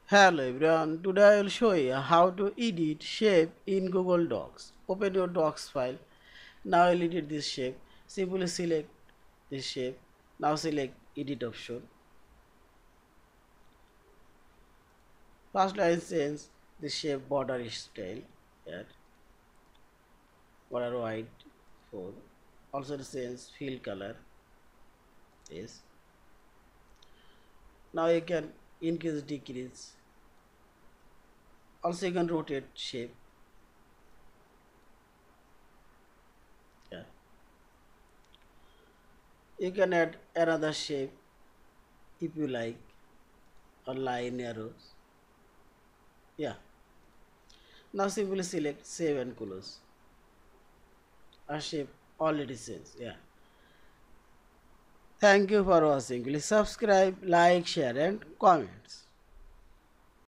Hello everyone, today I will show you how to edit shape in Google Docs. Open your Docs file. Now I'll edit this shape. Simply select this shape. Now select edit option. First line change the shape border style. Here border white 4. Also change fill color. Yes. Now you can increase decrease. Also you can rotate shape. Yeah. You can add another shape if you like, or line arrows. Yeah. Now simply select save and close. Our shape already says. Yeah. Thank you for watching. Please subscribe, like, share and comments.